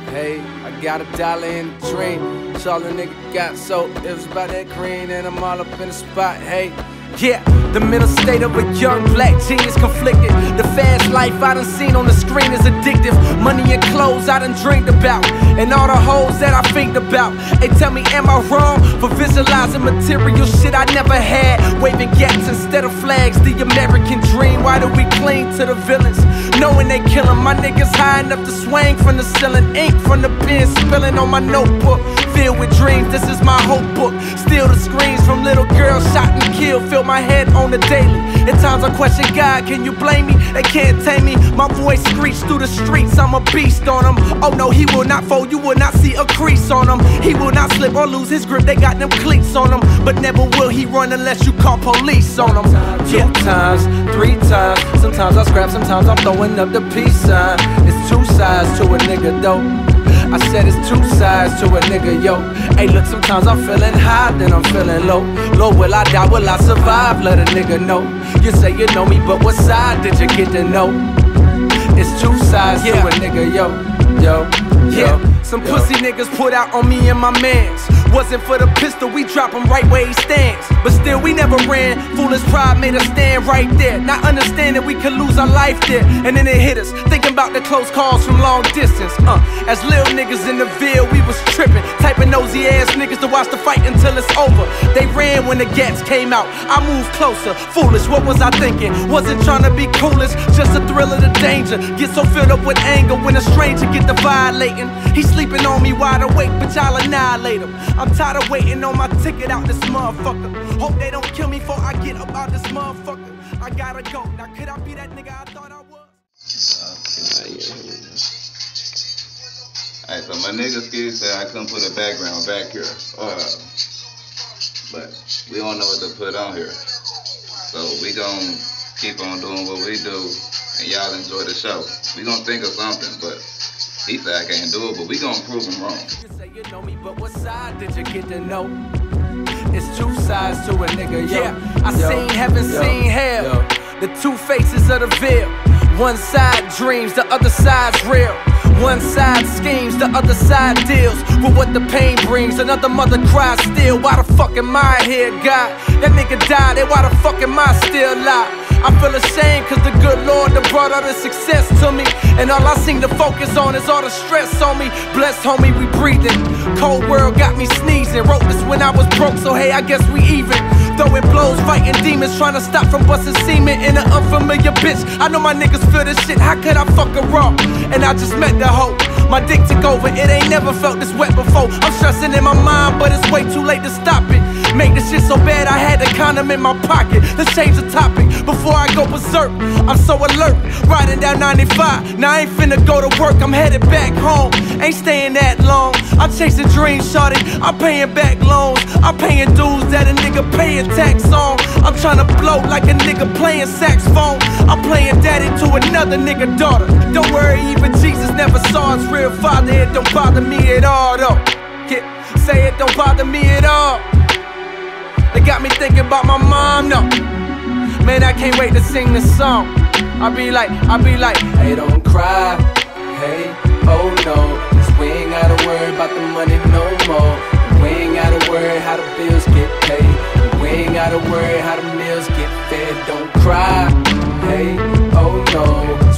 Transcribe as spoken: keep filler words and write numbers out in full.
Hey, I got a dollar in the dream. That's all a nigga got, so it was about that green, and I'm all up in the spot. Hey, yeah, the mental state of a young black genius conflicted. The fast life I done seen on the screen is addictive. Money and clothes I done dreamed about, and all the hoes that I think about. They tell me, am I wrong for visualizing material shit I never had? Waving gats instead of flags, the American dream. Why do we cling to the villains, knowing they killing my niggas high enough to swing from the ceiling? Ink from the pen spilling on my notebook, filled with dreams. This is my hope book. Still the screams from little girls shot and killed fill my head on the daily. At times I question God, can you blame me? They can't tame me. My voice screeched through the streets, I'm a beast on them. Oh no, he will not fold, you will not see a crease on him. He will not slip or lose his grip, they got them cleats on him. But never will he run unless you call police on him. Two yeah. times, three times, sometimes I scrap, sometimes I'm throwing up the peace sign. It's two sides to a nigga though. I said it's two sides to a nigga, yo. Hey, look, sometimes I'm feeling high, then I'm feeling low. Low, will I die, will I survive? Let a nigga know. You say you know me, but what side did you get to know? It's two sides yeah. to a nigga, yo, yo, yeah. Yo, some yo. pussy niggas put out on me and my mans. Wasn't for the pistol, we drop him right where he stands. But still, we never ran. Foolish pride made us stand right there, not understanding we could lose our life there. And then it hit us, thinking about the close calls from long distance. Uh, as little niggas in the Ville, we was tripping, typing nosy ass niggas to watch the fight until it's over. They ran when the gats came out, I moved closer. Foolish, what was I thinking? Wasn't trying to be coolest, just the thrill of the danger. Get so filled up with anger when a stranger get the violating. He sleeping on me wide awake, but y'all annihilate him. I'm tired of waiting on my ticket out this motherfucker. Hope they don't kill me before I get up out this motherfucker. I gotta go. Now could I be that nigga I thought I was? Alright, so my nigga Skid said I couldn't put a background back here. Uh, but we don't know what to put on here. So we gon' keep on doing what we do and y'all enjoy the show. We gon' think of something, but he said I can't do it, but we gon' prove him wrong. You say you know me, but what side did you get to know? It's two sides to a nigga, yo. Yeah, I yo, seen heaven, yo, seen hell, yo. The two faces of the veil. One side dreams, the other side's real. One side schemes, the other side deals with what the pain brings. Another mother cries still, why the fuck am I here, God? That nigga died, then why the fuck am I still alive? I feel ashamed cause the good Lord done brought all the success to me, and all I seem to focus on is all the stress on me. Blessed homie, we breathing. Cold world got me sneezing. Wrote this when I was broke, so hey, I guess we even. Throwing blows, fighting demons, trying to stop from busting semen in an unfamiliar bitch. I know my niggas feel this shit, how could I fuck her up? And I just met the hoe. My dick took over, it ain't never felt this wet before. I'm stressing in my mind, but it's way too late to stop it. Make this shit so bad I had the condom in my pocket. Let's change the topic before I go berserk. I'm so alert, riding down ninety-five. Now I ain't finna go to work, I'm headed back home. Ain't staying that long, I'm chasing dreams, shorty. I'm paying back loans, I'm paying dues that a nigga paying tax on. I'm tryna blow like a nigga playing saxophone. I'm playing daddy to another nigga daughter. Don't worry, even Jesus never saw his real father. It don't bother me at all though. Yeah, say it don't bother me at all. They got me thinking about my mom, no. Man, I can't wait to sing this song. I be like, I be like, hey, don't cry, hey, oh no. Cause we ain't gotta worry about the money no more. We ain't gotta worry how the bills get paid. We ain't gotta worry how the meals get fed. Don't cry, hey, oh no.